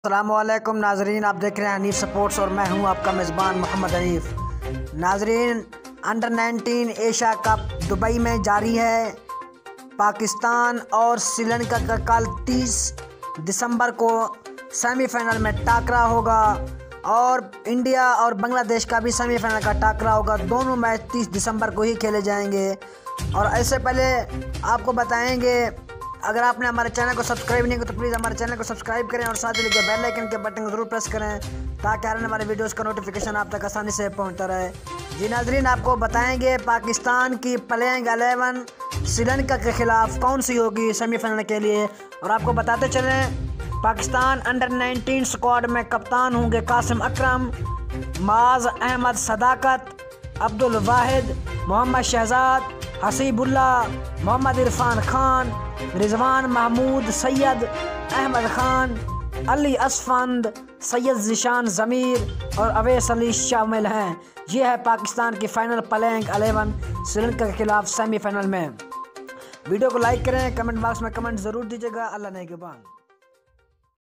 السلام علیکم ناظرین، آپ دیکھ رہے ہیں حنیف سپورٹس اور میں ہوں آپ کا میزبان محمد حنیف۔ ناظرین، انڈر 19 ایشیا کپ دبئی میں جاری ہے۔ پاکستان اور سری لنکا کا کل 30 دسمبر کو سیمی فائنل میں ٹاکرا ہوگا اور انڈیا اور بنگلہ دیش کا بھی سیمی فائنل کا ٹاکرا ہوگا۔ دونوں میچ 30 دسمبر کو ہی کھیلے جائیں گے۔ اور ایسے پہلے آپ کو بتائیں گے، اگر آپ نے ہمارے چینل کو سبسکرائب نہیں کیا تو پلیز ہمارے چینل کو سبسکرائب کریں اور ساتھ ہی لگے بیل آئیکن کے بٹن کو ضرور پریس کریں تاکہ آنے والے ویڈیوز کا نوٹیفیکیشن آپ تک آسانی سے پہنچتا رہے۔ جی ناظرین، آپ کو بتائیں گے پاکستان کی پلینگ 11 سری لنکا کے خلاف کون سی ہوگی سیمی فائنل کے لیے۔ اور آپ کو بتاتے چلیں، پاکستان انڈر 19 اسکواڈ میں کپتان ہوں گے قاسم اکرم، معاذ احمد صداقت، عبدالواحد، محمد شہزاد، حسیب اللہ، محمد عرفان خان، رضوان محمود، سید احمد خان، علی اسفند، سید ذیشان ضمیر اور اویس علی شامل ہیں۔ یہ ہے پاکستان کی فائنل پلینگ 11 سری لنکا کے خلاف سیمی فائنل میں۔ ویڈیو کو لائک کریں، کمنٹ باکس میں کمنٹ ضرور دیجیے گا۔ اللہ نگہبان۔